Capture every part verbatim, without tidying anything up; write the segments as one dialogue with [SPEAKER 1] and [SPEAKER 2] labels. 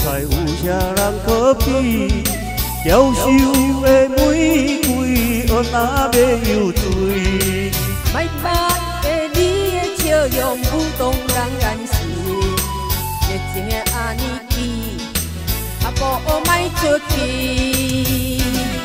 [SPEAKER 1] 彩有啥人可比？娇羞的玫瑰，何那要有罪？
[SPEAKER 2] 莫捌的你的笑容，舞动人眼视，热情的阿尼基，阿婆莫出去。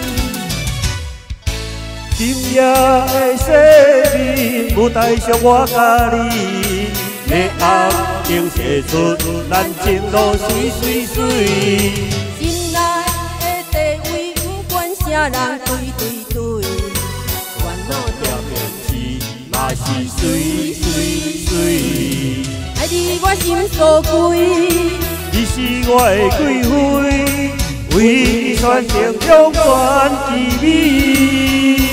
[SPEAKER 1] 今夜的细面，舞台上我甲你，夜暗映射出咱情路水水水。
[SPEAKER 2] 心内的地位，不管啥人对对对，烦恼点点是嘛是水水水。爱你我心所归，
[SPEAKER 1] 你是我的贵妃，为你选定永远之美。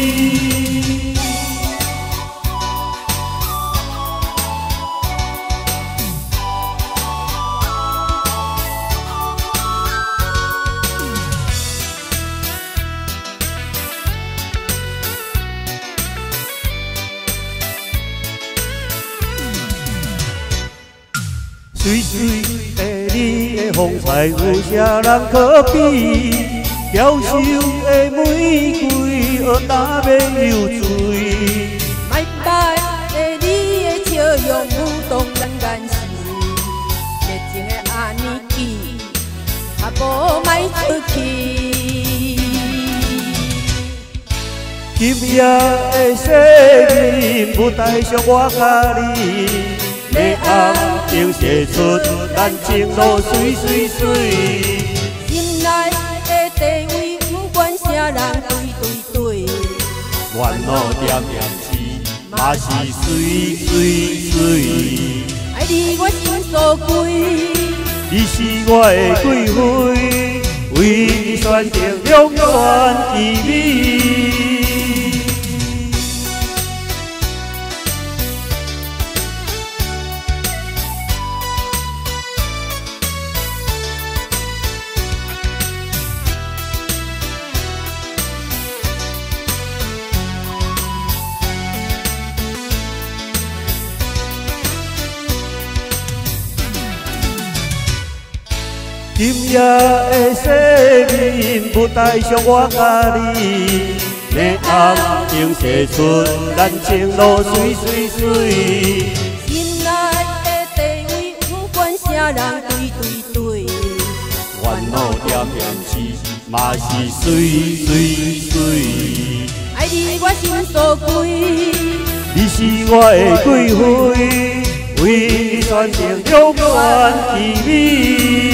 [SPEAKER 1] 水水的你的风采，有啥人可比？娇羞的玫瑰，何那要有罪？
[SPEAKER 2] 莫捌的你的笑容，舞动人眼视，热情的阿尼基，阿婆莫出去。
[SPEAKER 1] 今夜的细面，舞台上我甲你，夜暗映射出咱情路水水水。
[SPEAKER 2] 心内的地位，不管啥人对对对，
[SPEAKER 1] 烦恼点点是嘛是水水水。
[SPEAKER 2] 爱你我心所归，
[SPEAKER 1] 你是我的贵妃，为你选定永远之美。今夜的细面，舞台上我甲你，夜暗映射出咱情路水水水。
[SPEAKER 2] 心内的地位，不管啥人对对对，
[SPEAKER 1] 烦恼点点是嘛是水水水。
[SPEAKER 2] 爱你我心所归，
[SPEAKER 1] 你是我的贵妃，为你选定永远之美。